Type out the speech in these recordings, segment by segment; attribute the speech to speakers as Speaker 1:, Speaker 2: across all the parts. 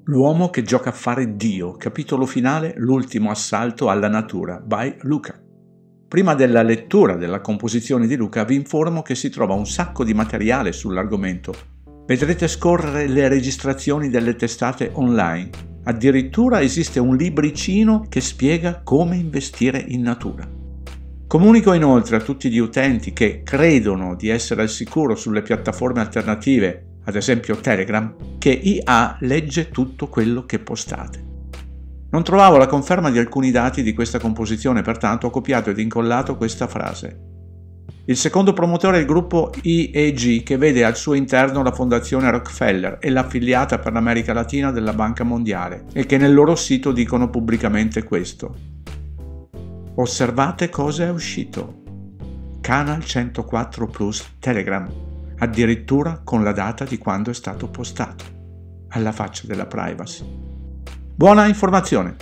Speaker 1: L'uomo che gioca a fare Dio, capitolo finale, l'ultimo assalto alla natura, by Luca. Prima della lettura della composizione di Luca vi informo che si trova un sacco di materiale sull'argomento. Vedrete scorrere le registrazioni delle testate online. Addirittura esiste un libricino che spiega come investire in natura. Comunico inoltre a tutti gli utenti che credono di essere al sicuro sulle piattaforme alternative, ad esempio Telegram, che IA legge tutto quello che postate. Non trovavo la conferma di alcuni dati di questa composizione, pertanto ho copiato ed incollato questa frase. Il secondo promotore è il gruppo IEG, che vede al suo interno la fondazione Rockefeller e l'affiliata per l'America Latina della Banca Mondiale, e che nel loro sito dicono pubblicamente questo. Osservate cosa è uscito. Canal 104 Plus Telegram, addirittura con la data di quando è stato postato. Alla faccia della privacy. Buona informazione!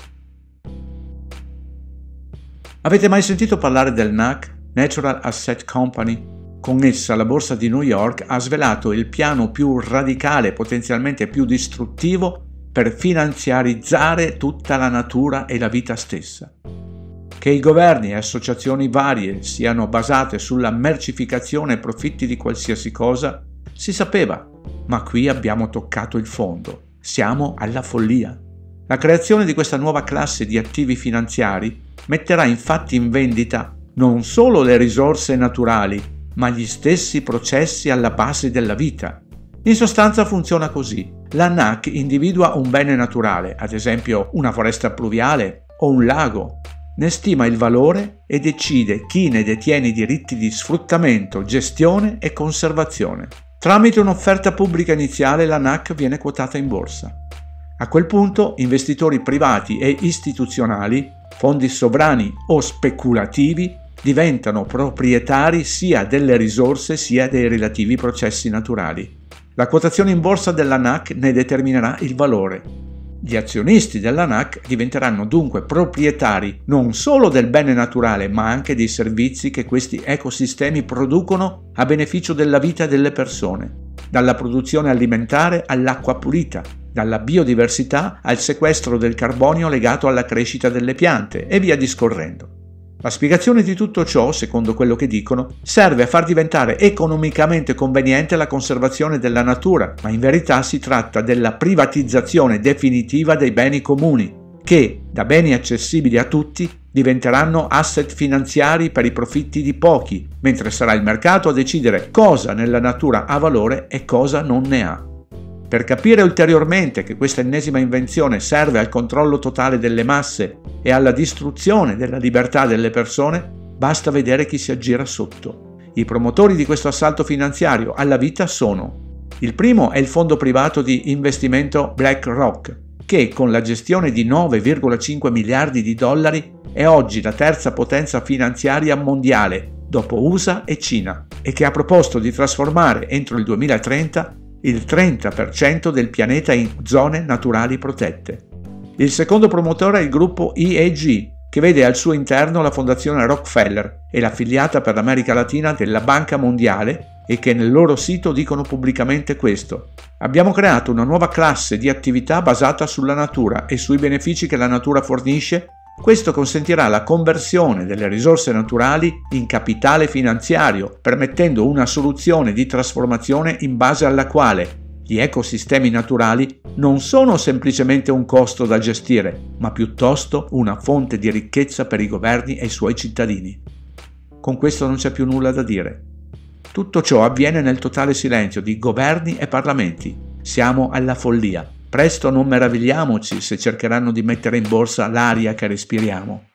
Speaker 1: Avete mai sentito parlare del NAC, Natural Asset Company? Con essa la borsa di New York ha svelato il piano più radicale e potenzialmente più distruttivo per finanziarizzare tutta la natura e la vita stessa. Che i governi e associazioni varie siano basate sulla mercificazione e profitti di qualsiasi cosa si sapeva, ma qui abbiamo toccato il fondo. Siamo alla follia. La creazione di questa nuova classe di attivi finanziari metterà infatti in vendita non solo le risorse naturali, ma gli stessi processi alla base della vita. In sostanza funziona così. La NAC individua un bene naturale, ad esempio una foresta pluviale o un lago, ne stima il valore e decide chi ne detiene i diritti di sfruttamento, gestione e conservazione. Tramite un'offerta pubblica iniziale la NAC viene quotata in borsa. A quel punto investitori privati e istituzionali, fondi sovrani o speculativi diventano proprietari sia delle risorse sia dei relativi processi naturali. La quotazione in borsa della NAC ne determinerà il valore. Gli azionisti della NAC diventeranno dunque proprietari non solo del bene naturale, ma anche dei servizi che questi ecosistemi producono a beneficio della vita delle persone, dalla produzione alimentare all'acqua pulita, dalla biodiversità al sequestro del carbonio legato alla crescita delle piante e via discorrendo. La spiegazione di tutto ciò, secondo quello che dicono, serve a far diventare economicamente conveniente la conservazione della natura, ma in verità si tratta della privatizzazione definitiva dei beni comuni, che, da beni accessibili a tutti, diventeranno asset finanziari per i profitti di pochi, mentre sarà il mercato a decidere cosa nella natura ha valore e cosa non ne ha. Per capire ulteriormente che questa ennesima invenzione serve al controllo totale delle masse e alla distruzione della libertà delle persone, basta vedere chi si aggira sotto. I promotori di questo assalto finanziario alla vita sono: il primo è il fondo privato di investimento BlackRock, che con la gestione di 9,5 miliardi di dollari è oggi la terza potenza finanziaria mondiale, dopo USA e Cina, e che ha proposto di trasformare entro il 2030 il 30% del pianeta in zone naturali protette. Il secondo promotore è il gruppo IEG, che vede al suo interno la fondazione Rockefeller e l'affiliata per l'America Latina della Banca Mondiale, e che nel loro sito dicono pubblicamente questo. Abbiamo creato una nuova classe di attività basata sulla natura e sui benefici che la natura fornisce. Questo consentirà la conversione delle risorse naturali in capitale finanziario, permettendo una soluzione di trasformazione in base alla quale gli ecosistemi naturali non sono semplicemente un costo da gestire, ma piuttosto una fonte di ricchezza per i governi e i suoi cittadini. Con questo non c'è più nulla da dire. Tutto ciò avviene nel totale silenzio di governi e parlamenti. Siamo alla follia. Presto non meravigliamoci se cercheranno di mettere in borsa l'aria che respiriamo.